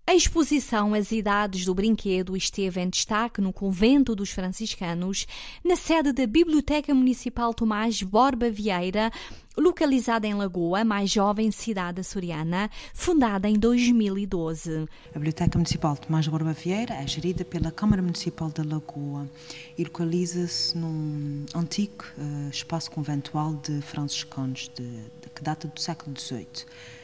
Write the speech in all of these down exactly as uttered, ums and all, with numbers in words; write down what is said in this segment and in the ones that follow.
A exposição As Idades do Brinquedo esteve em destaque no Convento dos Franciscanos, na sede da Biblioteca Municipal Tomás Borba Vieira, localizada em Lagoa, a mais jovem cidade açoriana, fundada em dois mil e doze. A Biblioteca Municipal Tomás Borba Vieira é gerida pela Câmara Municipal da Lagoa e localiza-se num antigo uh, espaço conventual de franciscanos, de, de, que data do século dezoito.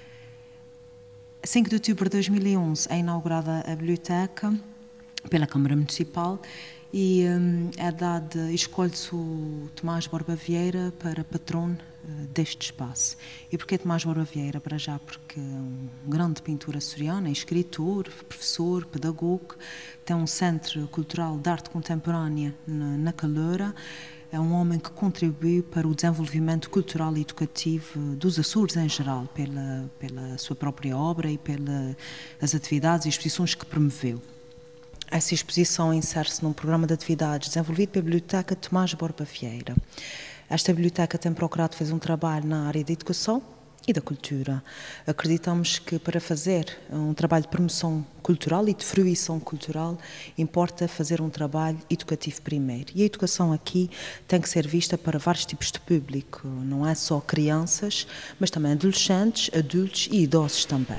A cinco de outubro de dois mil e onze é inaugurada a biblioteca pela Câmara Municipal e um, é dada, escolhe-se o Tomás Borba Vieira para patrono uh, deste espaço. E porquê Tomás Borba Vieira? Para já porque é um grande pintor açoriano, é escritor, professor, pedagogo, tem um centro cultural de arte contemporânea na, na Caloura. É um homem que contribuiu para o desenvolvimento cultural e educativo dos Açores em geral, pela, pela sua própria obra e pelas atividades e exposições que promoveu. Essa exposição insere-se num programa de atividades desenvolvido pela Biblioteca Tomás Borba Vieira. Esta biblioteca tem procurado fazer um trabalho na área da educação e da cultura. Acreditamos que para fazer um trabalho de promoção cultural e de fruição cultural importa fazer um trabalho educativo primeiro. E a educação aqui tem que ser vista para vários tipos de público. Não é só crianças, mas também adolescentes, adultos e idosos também.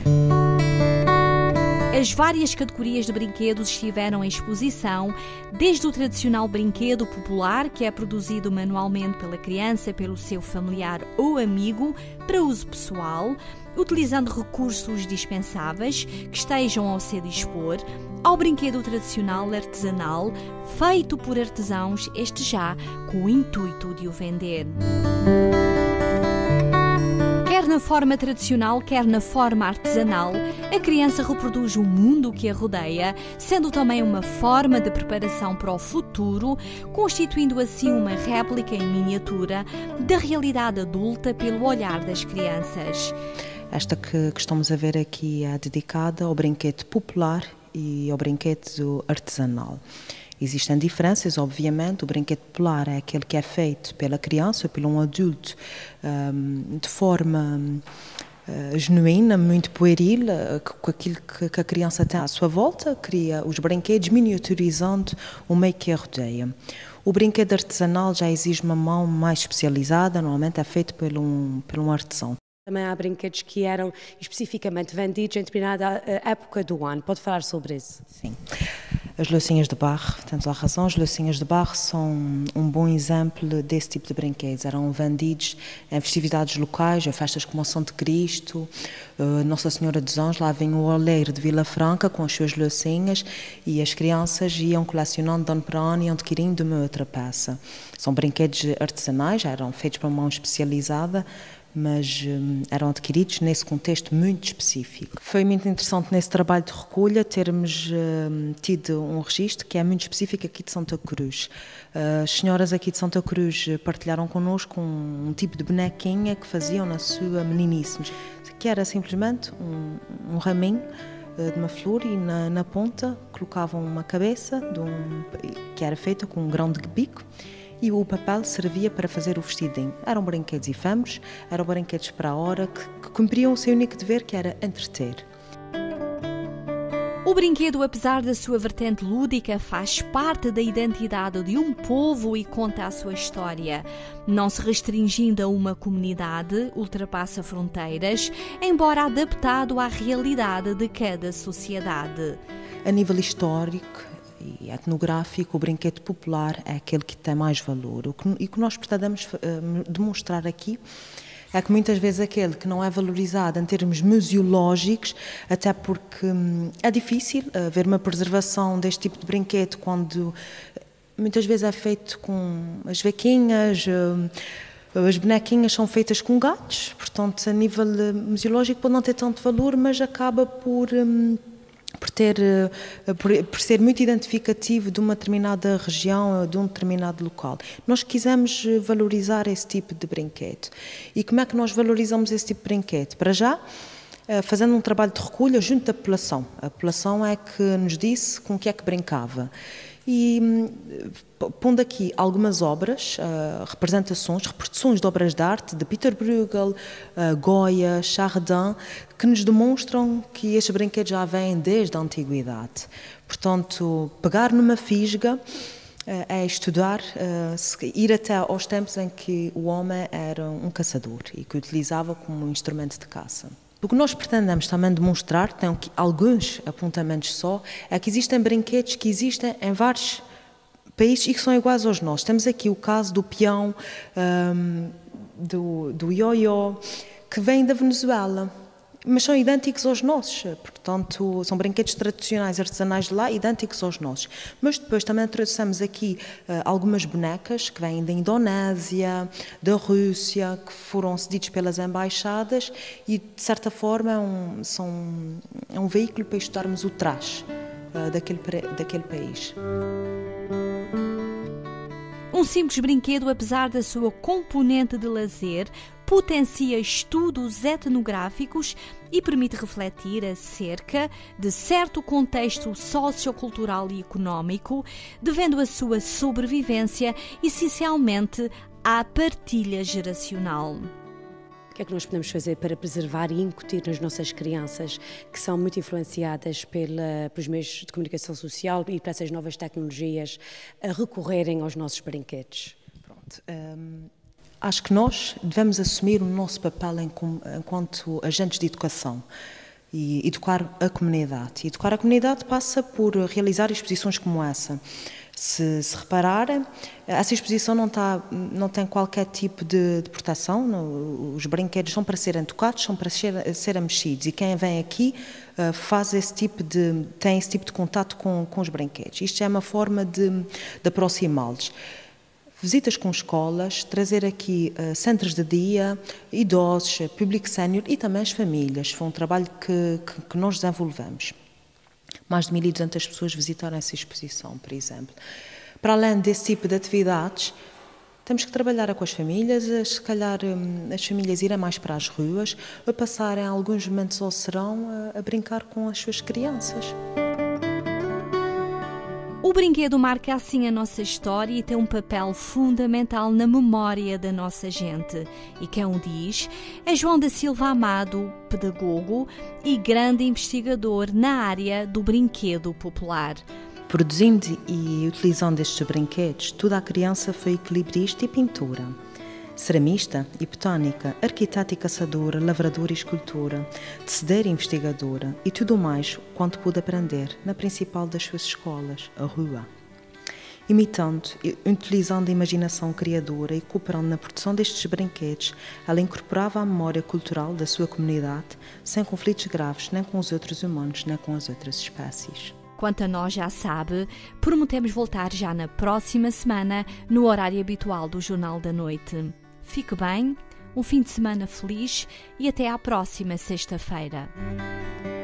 As várias categorias de brinquedos estiveram em exposição, desde o tradicional brinquedo popular, que é produzido manualmente pela criança, pelo seu familiar ou amigo, para uso pessoal, utilizando recursos dispensáveis que estejam ao seu dispor, ao brinquedo tradicional artesanal, feito por artesãos, este já com o intuito de o vender. Quer na forma tradicional, quer na forma artesanal, a criança reproduz o mundo que a rodeia, sendo também uma forma de preparação para o futuro, constituindo assim uma réplica em miniatura da realidade adulta pelo olhar das crianças. Esta que, que estamos a ver aqui é dedicada ao brinquedo popular e ao brinquedo artesanal. Existem diferenças, obviamente. O brinquedo popular é aquele que é feito pela criança ou por um adulto um, de forma uh, genuína, muito pueril, uh, com aquilo que, que a criança tem à sua volta, cria os brinquedos miniaturizando o meio que a rodeia. O brinquedo artesanal já exige uma mão mais especializada, normalmente é feito por um, por um artesão. Também há brinquedos que eram especificamente vendidos em determinada época do ano. Pode falar sobre isso? Sim. As loucinhas de barro, tens a razão, as loucinhas de barro são um bom exemplo desse tipo de brinquedos. Eram vendidos em festividades locais, em festas como o Santo Cristo, Nossa Senhora dos Anjos. Lá vem o oleiro de Vila Franca com as suas loucinhas e as crianças iam colecionando de ano para ano e adquirindo uma outra peça. São brinquedos artesanais, eram feitos por uma mão especializada, mas um, eram adquiridos nesse contexto muito específico. Foi muito interessante nesse trabalho de recolha termos um, tido um registro que é muito específico aqui de Santa Cruz. Uh, as senhoras aqui de Santa Cruz partilharam connosco um, um tipo de bonequinha que faziam na sua meninice, que era simplesmente um, um raminho uh, de uma flor e na, na ponta colocavam uma cabeça de um, que era feita com um grão de bico, e o papel servia para fazer o vestidinho. Eram brinquedos efêmeros, eram brinquedos para a hora, que, que cumpriam o seu único dever, que era entreter. O brinquedo, apesar da sua vertente lúdica, faz parte da identidade de um povo e conta a sua história. Não se restringindo a uma comunidade, ultrapassa fronteiras, embora adaptado à realidade de cada sociedade. A nível histórico e etnográfico, o brinquedo popular é aquele que tem mais valor. O que, e o que nós pretendemos uh, demonstrar aqui é que muitas vezes aquele que não é valorizado em termos museológicos, até porque hum, é difícil uh, ver uma preservação deste tipo de brinquedo quando muitas vezes é feito com as vaquinhas, uh, as bonequinhas são feitas com gatos, portanto a nível uh, museológico pode não ter tanto valor, mas acaba por... Um, Por, ter, por, por ser muito identificativo de uma determinada região, de um determinado local. Nós quisemos valorizar esse tipo de brinquedo. E como é que nós valorizamos esse tipo de brinquedo? Para já, fazendo um trabalho de recolha junto da população. A população é que nos disse com o que é que brincava. E pondo aqui algumas obras, uh, representações, reproduções de obras de arte de Peter Bruegel, uh, Goya, Chardin, que nos demonstram que estes brinquedos já vêm desde a antiguidade. Portanto, pegar numa fisga uh, é estudar, uh, ir até aos tempos em que o homem era um caçador e que o utilizava como um instrumento de caça. O que nós pretendemos também demonstrar, tem aqui alguns apontamentos só, é que existem brinquedos que existem em vários países e que são iguais aos nossos. Temos aqui o caso do peão, um, do, do ioiô, que vem da Venezuela, mas são idênticos aos nossos. Portanto, são brinquedos tradicionais artesanais de lá, idênticos aos nossos. Mas depois também trouxemos aqui uh, algumas bonecas que vêm da Indonésia, da Rússia, que foram cedidos pelas embaixadas e, de certa forma, é um, são, é um veículo para estudarmos o traje uh, daquele, daquele país. Um simples brinquedo, apesar da sua componente de lazer, potencia estudos etnográficos e permite refletir acerca de certo contexto sociocultural e económico, devendo a sua sobrevivência essencialmente à partilha geracional. O que é que nós podemos fazer para preservar e incutir nas nossas crianças, que são muito influenciadas pela, pelos meios de comunicação social e por essas novas tecnologias, a recorrerem aos nossos brinquedos? Pronto. Um, acho que nós devemos assumir o nosso papel em, enquanto agentes de educação e educar a comunidade. E educar a comunidade passa por realizar exposições como essa. Se, se repararem, essa exposição não, está, não tem qualquer tipo de, de proteção, não, os brinquedos são para serem tocados, são para ser, serem mexidos, e quem vem aqui uh, faz esse tipo de, tem esse tipo de contato com, com os brinquedos. Isto é uma forma de, de aproximá-los. Visitas com escolas, trazer aqui uh, centros de dia, idosos, público sénior e também as famílias. Foi um trabalho que, que, que nós desenvolvemos. Mais de mil e duzentas pessoas visitaram essa exposição, por exemplo. Para além desse tipo de atividades, temos que trabalhar com as famílias, se calhar as famílias irem mais para as ruas, a passarem alguns momentos ao serão a, a brincar com as suas crianças. O brinquedo marca assim a nossa história e tem um papel fundamental na memória da nossa gente. E quem o diz é João da Silva Amado, pedagogo e grande investigador na área do brinquedo popular. Produzindo e utilizando estes brinquedos, toda a criança foi equilibrista e pintora. Ceramista e botânica, arquiteta e caçadora, lavradora e escultora, tecedeira e investigadora e tudo mais quanto pude aprender na principal das suas escolas, a rua. Imitando e utilizando a imaginação criadora e cooperando na produção destes brinquedos, ela incorporava a memória cultural da sua comunidade sem conflitos graves nem com os outros humanos nem com as outras espécies. Quanto a nós, já sabe, prometemos voltar já na próxima semana no horário habitual do Jornal da Noite. Fique bem, um fim de semana feliz e até à próxima sexta-feira.